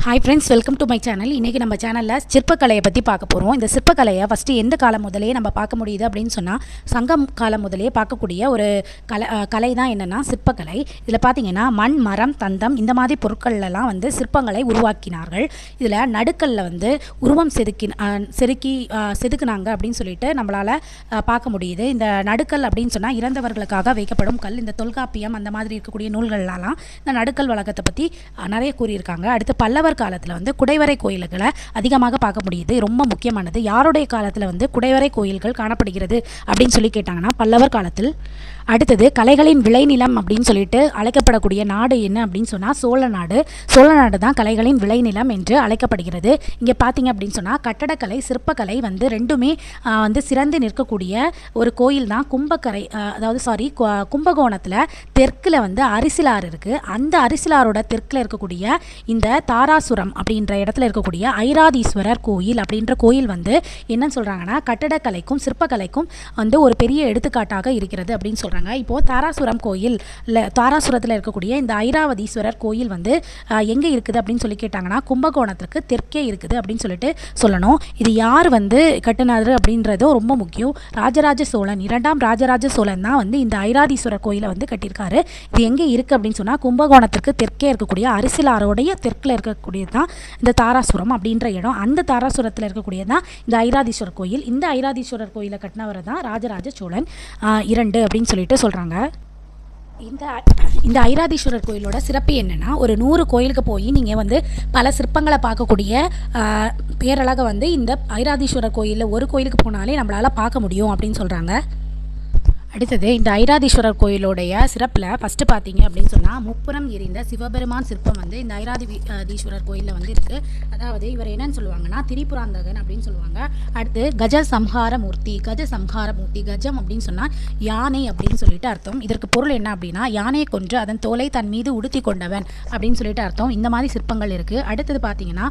High friends welcome to my channel. இன்றைக்கி நம்ம சேனலில் சிற்பக்கலையை பற்றி பார்க்க போகிறோம். இந்த சிற்பக்கலையை ஃபஸ்ட்டு எந்த காலம் முதலே நம்ம பார்க்க முடியுது அப்படின்னு சொன்னால் சங்கம் காலம் முதலே பார்க்கக்கூடிய ஒரு கலை தான் என்னென்னா சிற்பக்கலை. இதில் பார்த்திங்கன்னா மண், மரம், தந்தம் இந்த மாதிரி பொருட்கள்லாம் வந்து சிற்பங்களை உருவாக்கினார்கள். இதில் நடுக்கல்ல வந்து உருவம் செதுக்குனாங்க அப்படின்னு சொல்லிட்டு நம்மளால் பார்க்க முடியுது. இந்த நடுக்கல் அப்படின்னு சொன்னால் இறந்தவர்களுக்காக வைக்கப்படும் கல். இந்த தொல்காப்பியம் அந்த மாதிரி இருக்கக்கூடிய நூல்கள்லாம் இந்த நடுக்கல் வழக்கத்தை பற்றி நிறைய கூறியிருக்காங்க. அடுத்து பல்லவர் காலத்தில் வந்து குடைவரை கோயில்களை அதிகமாக பார்க்க முடியுது. ரொம்ப முக்கியமானது யாருடைய காலத்தில் வந்து குடைவரை கோயில்கள் காணப்படுகிறது அப்படின்னு சொல்லி கேட்டாங்கன்னா பல்லவர் காலத்தில். அடுத்தது கலைகளின் விளைநிலம் அப்படின்னு சொல்லிட்டு அழைக்கப்படக்கூடிய நாடு என்ன அப்படின்னு சொன்னால் சோழ நாடு. சோழ நாடு தான் கலைகளின் விளைநிலம் என்று அழைக்கப்படுகிறது. இங்கே பார்த்தீங்க அப்படின்னு சொன்னால் கட்டடக்கலை, சிற்பக்கலை வந்து ரெண்டுமே வந்து சிறந்து நிற்கக்கூடிய ஒரு கோயில் தான் கும்பகோணத்தில் தெற்கில் வந்து அரிசிலாறு இருக்குது. அந்த அரிசிலாரோட தெற்கில் இருக்கக்கூடிய இந்த தாராசுரம் அப்படின்ற இடத்துல இருக்கக்கூடிய ஐராதீஸ்வரர் கோயில் அப்படின்ற கோயில் வந்து என்னன்னு சொல்கிறாங்கன்னா கட்டடக்கலைக்கும் சிற்பக்கலைக்கும் வந்து ஒரு பெரிய எடுத்துக்காட்டாக இருக்கிறது அப்படின்னு சொல்கிறாங்க. இப்போது தாராசுரம் கோயில் தாராசுரத்தில் இருக்கக்கூடிய இந்த ஐராவதீஸ்வரர் கோயில் வந்து எங்கே இருக்குது அப்படின்னு சொல்லி கேட்டாங்கன்னா கும்பகோணத்துக்கு தெற்கே இருக்குது அப்படின்னு சொல்லிட்டு சொல்லணும். இது யார் வந்து கட்டினார் அப்படின்றதும் ரொம்ப முக்கியம். ராஜராஜ சோழன், 2ஆம் ராஜராஜ சோழன் தான் வந்து இந்த ஐராதீஸ்வரர் கோயிலை வந்து கட்டியிருக்காரு. இது எங்கே இருக்குது அப்படின்னு சொன்னால் கும்பகோணத்திற்கு தெற்கே இருக்கக்கூடிய அரிசிலாரோடைய தெற்கில் இருக்கக்கூடியது தான் இந்த தாராசுரம் அப்படின்ற இடம். அந்த தாராசுரத்தில் இருக்கக்கூடியது தான் இந்த ஐராதீஸ்வரர் கோயில். இந்த ஐராதீஸ்வரர் கோயிலை கட்டினவர் தான் ராஜராஜ சோழன் 2 அப்படின்னு சொல்லிட்டு சொல்கிறாங்க. இந்த ஐராதீஸ்வரர் கோயிலோட சிறப்பு என்னென்னா ஒரு 100 கோயிலுக்கு போய் நீங்கள் வந்து பல சிற்பங்களை பார்க்கக்கூடிய பேரழகை வந்து இந்த ஐராதீஸ்வரர் கோயிலில் ஒரு கோயிலுக்கு போனாலே நம்மளால் பார்க்க முடியும் அப்படின்னு சொல்கிறாங்க. அடுத்தது இந்த ஐராதீஸ்வரர் கோயிலோடைய சிறப்பில் ஃபஸ்ட்டு பார்த்தீங்க அப்படின்னு சொன்னால் முப்புறம் எரிந்த சிவபெருமான் சிற்பம் வந்து இந்த ஐராதீஸ்வரர் கோயிலில் வந்து இருக்குது. அதாவது இவர் என்னன்னு சொல்லுவாங்கன்னா திரிபுராந்தகன் அப்படின்னு சொல்லுவாங்க. அடுத்து கஜசம்ஹாரமூர்த்தி. கஜம் அப்படின்னு சொன்னால் யானை அப்படின்னு சொல்லிட்டு அர்த்தம். இதற்கு பொருள் என்ன அப்படின்னா யானையை கொன்று அதன் தோலை தன் மீது உடுத்தி கொண்டவன் அப்படின்னு சொல்லிட்டு அர்த்தம். இந்த மாதிரி சிற்பங்கள் இருக்குது. அடுத்தது பார்த்தீங்கன்னா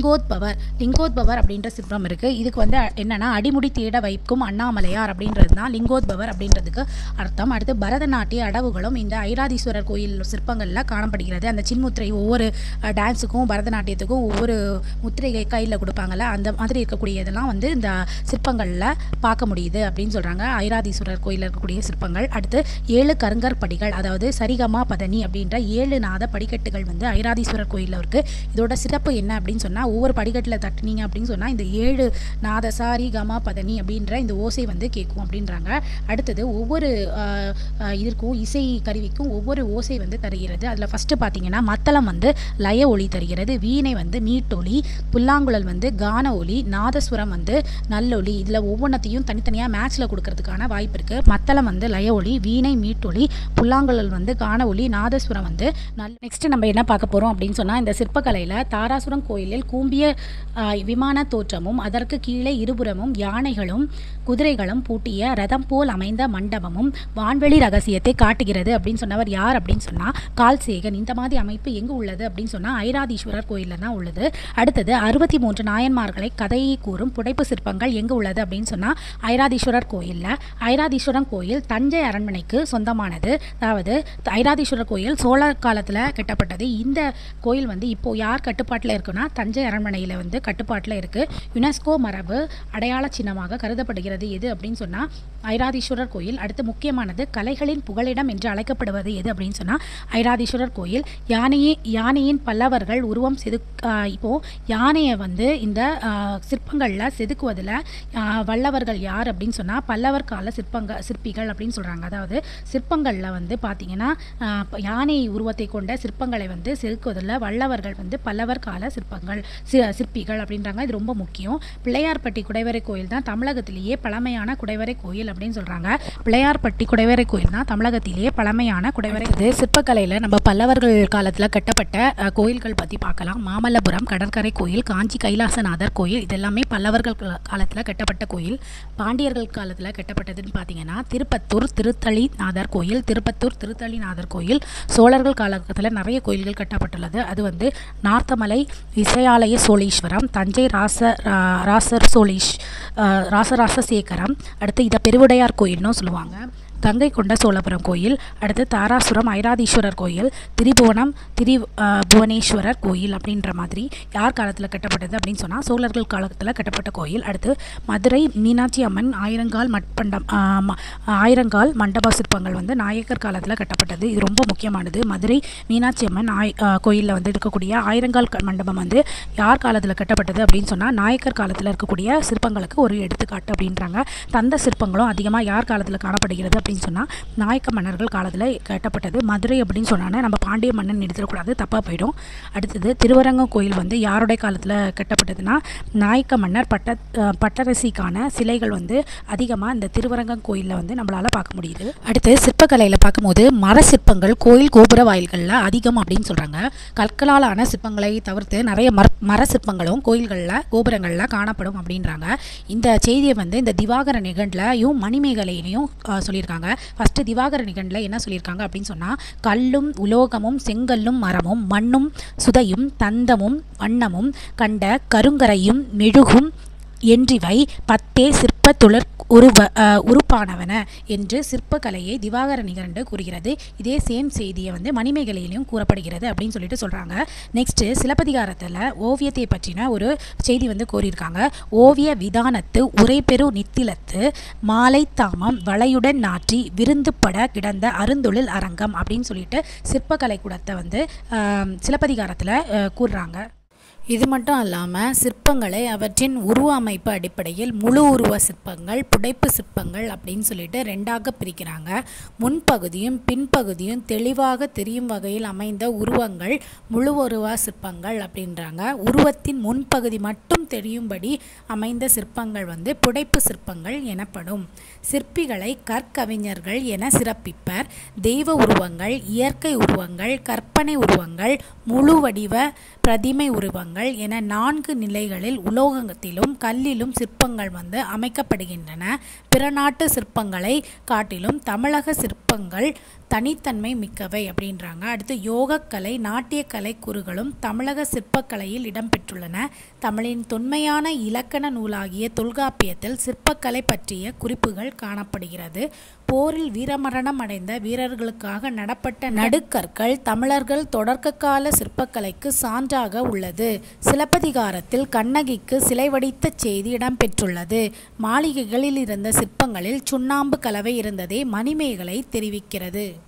லிங்கோத்பவர் அப்படின்ற சிற்பம் இருக்குது. இதுக்கு வந்து என்னென்னா அடிமுடி தேட வைக்கும் அண்ணாமலையார் அப்படின்றது தான் லிங்கோத்பவர் அப்படின்றது அர்த்தம். அடுத்து பரதநாட்டிய அடவுகளும் இந்த ஐராதீஸ்வரர் கோயில் சிற்பங்களில் காணப்படுகிறது. அந்த சின்முத்திரை ஒவ்வொரு டான்ஸுக்கும் பரதநாட்டியத்துக்கும் ஒவ்வொரு முத்திரையை கையில் கொடுப்பாங்கள்ல அந்த மாதிரி இருக்கக்கூடியதெல்லாம் வந்து இந்த சிற்பங்களில் பார்க்க முடியுது அப்படின்னு சொல்கிறாங்க ஐராதீஸ்வரர் கோயிலில் இருக்கக்கூடிய சிற்பங்கள். அடுத்து 7 கருங்கற் படிகள், அதாவது சரிகமா பதனி அப்படின்ற 7 நாத படிக்கட்டுகள் வந்து ஐராதீஸ்வரர் கோயிலில் இருக்குது. இதோட சிறப்பு என்ன அப்படின்னு சொன்னால் ஒவ்வொரு படிக்கட்டில் தட்டினீங்க அப்படின்னு சொன்னால் இந்த 7 நாத சாரி கமா பதனி அப்படின்ற இந்த ஓசை வந்து கேட்கும் அப்படின்றாங்க. அடுத்தது ஒவ்வொரு இதற்கும் இசை கருவிக்கும் ஒவ்வொரு ஓசை வந்து தருகிறது. அதில் ஃபஸ்ட்டு பார்த்தீங்கன்னா மத்தளம் வந்து லய ஒளி தருகிறது, வீணை வந்து மீட்டொலி, புல்லாங்குழல் வந்து கான ஒலி, நாதஸ்வரம் வந்து நல்லொலி. இதில் ஒவ்வொன்றத்தையும் தனித்தனியாக மேட்ச்சில் கொடுக்கறதுக்கான வாய்ப்பு இருக்குது. மத்தளம் வந்து லய ஒலி, வீணை மீட்டொலி, புல்லாங்குழல் வந்து கான ஒலி, நாதஸ்வரம் வந்து நெக்ஸ்ட்டு நம்ம என்ன பார்க்க போகிறோம் அப்படின்னு சொன்னால் இந்த சிற்பக்கலையில் தாராசுரம் கோயிலில் கூம்பிய விமான தோற்றமும் அதற்கு கீழே இருபுறமும் யானைகளும் குதிரைகளும் பூட்டிய ரதம் போல் அமைந்த மண்டபமும் வான்வெளி ரகசியத்தை காட்டுகிறது அப்படின்னு சொன்னவர் யார் அப்படின்னு சொன்னால் கால்சேகன். இந்த மாதிரி அமைப்பு எங்கே உள்ளது அப்படின்னு சொன்னால் ஐராதீஸ்வரர் கோயிலில் தான் உள்ளது. அடுத்தது 63 நாயன்மார்களை கதையை கூறும் புடைப்பு சிற்பங்கள் எங்கே உள்ளது அப்படின்னு சொன்னால் ஐராதீஸ்வரர் கோயிலில். ஐராதீஸ்வரர் கோயில் தஞ்சை அரண்மனைக்கு சொந்தமானது. அதாவது ஐராதீஸ்வரர் கோயில் சோழர் காலத்தில் கட்டப்பட்டது. இந்த கோயில் வந்து இப்போது யார் கட்டுப்பாட்டில் இருக்குன்னா தஞ்சை அரண்மனையில் வந்து கட்டுப்பாட்டில் இருக்குது. யுனெஸ்கோ மரபு அடையாள சின்னமாக கருதப்படுகிறது. எது அப்படின்னு சொன்னால் ஐராதீஸ்வரர் கோயில். அடுத்து முக்கியமானது கலைகளின் புகலிடம் என்று அழைக்கப்படுவது எது அப்படின்னு சொன்னால் ஐராதீஸ்வரர் கோயில். யானையின் பல்லவர்கள் உருவம் இப்போது யானையை வந்து இந்த சிற்பங்களில் செதுக்குவதில் வல்லவர்கள் யார் அப்படின்னு சொன்னால் பல்லவர் கால சிற்பிகள் அப்படின்னு சொல்கிறாங்க. அதாவது சிற்பங்களில் வந்து பார்த்திங்கன்னா யானை உருவத்தை கொண்ட சிற்பங்களை வந்து செதுக்குவதில் வல்லவர்கள் வந்து பல்லவர் கால சிற்பிகள் அப்படின்றாங்க. இது ரொம்ப முக்கியம். பிள்ளையார்பட்டி குடைவரை கோயில் தான் தமிழகத்திலேயே பழமையான குடைவரை கோயில் அப்படின்னு சொல்கிறாங்க. பிள்ளையார்பட்டி குடைவரை கோயில் தான் தமிழகத்திலேயே பழமையான குடைவரை. இது சிற்பக்கலையில் நம்ம பல்லவர்கள் காலத்தில் கட்டப்பட்ட கோயில்கள் பற்றி பார்க்கலாம். மாமல்லபுரம் கடற்கரை கோயில், காஞ்சி கைலாசநாதர் கோயில் இதெல்லாமே பல்லவர்கள் காலத்தில் கட்டப்பட்ட கோயில். பாண்டியர்கள் காலத்தில் கட்டப்பட்டதுன்னு பார்த்தீங்கன்னா திருப்பத்தூர் திருத்தளிநாதர் கோயில். சோழர்கள் காலத்தில் நிறைய கோயில்கள் கட்டப்பட்டுள்ளது. அது வந்து நார்த்தமலை விசயாலய சோழீஸ்வரம், தஞ்சை ராசராசசேகரம், அடுத்து இதை பெருவுடையார் கோயில்னு சொல்லுவாங்க. கங்கை கொண்ட சோழபுரம் கோயில், அடுத்து தாராசுரம் ஐராதீஸ்வரர் கோயில், புவனேஸ்வரர் கோயில் அப்படின்ற மாதிரி யார் காலத்தில் கட்டப்பட்டது அப்படின்னு சொன்னால் சோழர்கள் காலத்தில் கட்டப்பட்ட கோயில். அடுத்து மதுரை மீனாட்சி அம்மன் ஆயிரங்கால் மண்டப சிற்பங்கள் வந்து நாயக்கர் காலத்தில் கட்டப்பட்டது. இது ரொம்ப முக்கியமானது. மதுரை மீனாட்சி அம்மன் கோயிலில் வந்து இருக்கக்கூடிய ஆயிரங்கால் மண்டபம் வந்து யார் காலத்தில் கட்டப்பட்டது அப்படின்னு சொன்னால் நாயக்கர் காலத்தில் இருக்கக்கூடிய சிற்பங்களுக்கு ஒரு எடுத்துக்காட்டு அப்படின்றாங்க. தந்த சிற்பங்களும் அதிகமாக யார் காலத்தில் காணப்படுகிறது அப்படின்னு சொன்னால் நாயக்க மன்னர்கள் காலத்தில் கட்டப்பட்டது. மதுரை அப்படின்னு சொன்னால் நம்ம பாண்டிய மன்னன் எடுத்துடக்கூடாது, தப்பாக போயிடும். அடுத்தது திருவரங்கம் கோயில் வந்து யாருடைய காலத்தில் கட்டப்பட்டதுன்னா நாயக்க மன்னர் பட்டரசிக்கான சிலைகள் வந்து அதிகமாக இந்த திருவரங்கம் கோயிலில் வந்து நம்மளால் பார்க்க முடியுது. அடுத்து சிற்பக்கலையில் பார்க்கும்போது மர சிற்பங்கள் கோயில் கோபுர வாயில்களில் அதிகம் அப்படின்னு சொல்கிறாங்க. கற்களால் ஆன சிற்பங்களை தவிர்த்து நிறைய மர சிற்பங்களும் கோயில்களில் கோபுரங்களில் காணப்படும் அப்படின்றாங்க. இந்த செய்தியை வந்து இந்த திவாகர நிகண்டிலையும் மணிமேகலையிலையும் சொல்லியிருக்காங்க. ஃபஸ்ட்டு திவாகர நிகண்டில் என்ன சொல்லியிருக்காங்க அப்படின்னு சொன்னால் கல்லும் உலோகமும் செங்கல்லும் மரமும் மண்ணும் சுதையும் தந்தமும் வண்ணமும் கண்ட கருங்கரையும் மெழுகும் என்றிவை 10 சிற்ப உறுப்பானவன என்று சிற்பக்கலையை திவாகர நிகண்டு கூறுகிறது. இதே சேம் செய்தியை வந்து மணிமேகலையிலையும் கூறப்படுகிறது அப்படின்னு சொல்லிட்டு சொல்கிறாங்க. நெக்ஸ்ட்டு சிலப்பதிகாரத்தில் ஓவியத்தை பற்றின ஒரு செய்தி வந்து கூறியிருக்காங்க. ஓவிய விதானத்து உரைபெரு நித்திலத்து மாலை தாமம் வளையுடன் நாற்றி விருந்துப்பட கிடந்த அருந்தொழில் அரங்கம் அப்படின்னு சொல்லிட்டு சிற்பக்கலை கூடத்தை வந்து சிலப்பதிகாரத்தில் கூறுறாங்க. இது மட்டும் இல்லாமல் சிற்பங்களை அவற்றின் உருவ அமைப்பு அடிப்படையில் முழு உருவ சிற்பங்கள், புடைப்பு சிற்பங்கள் அப்படின்னு சொல்லிட்டு ரெண்டாக பிரிக்கிறாங்க. முன்பகுதியும் பின்பகுதியும் தெளிவாக தெரியும் வகையில் அமைந்த உருவங்கள் முழு உருவ சிற்பங்கள் அப்படின்றாங்க. உருவத்தின் முன்பகுதி மட்டும் தெரியும்படி அமைந்த சிற்பங்கள் வந்து புடைப்பு சிற்பங்கள் எனப்படும். சிற்பிகளை கற்கவிஞர்கள் என சிறப்பிப்பர். தெய்வ உருவங்கள், இயற்கை உருவங்கள், கற்பனை உருவங்கள், முழு வடிவ பிரதிமை உருவங்கள் என 4 நிலைகளில் உலோகத்திலும் கல்லிலும் சிற்பங்கள் வந்து அமைக்கப்படுகின்றன. பிற நாட்டு சிற்பங்களை காட்டிலும் தமிழக சிற்பங்கள் தனித்தன்மை மிக்கவை அப்படின்றாங்க. அடுத்து யோகக்கலை, நாட்டியக்கலை கூறுகளும் தமிழக சிற்பக்கலையில் இடம்பெற்றுள்ளன. தமிழின் தொன்மையான இலக்கண நூலாகிய தொல்காப்பியத்தில் சிற்பக்கலை பற்றிய குறிப்புகள் காணப்படுகிறது. போரில் வீரமரணம் அடைந்த வீரர்களுக்காக நடப்பட்ட நடுக்கற்கள் தமிழர்கள் தொடக்க கால சிற்பக்கலைக்கு சான்றாக உள்ளது. சிலப்பதிகாரத்தில் கண்ணகிக்கு சிலை வடித்த செய்தி இடம்பெற்றுள்ளது. மாளிகைகளில் இருந்த சிற்பங்களில் சுண்ணாம்பு கலவை இருந்ததை மணிமேகலை தெரிவிக்கிறது.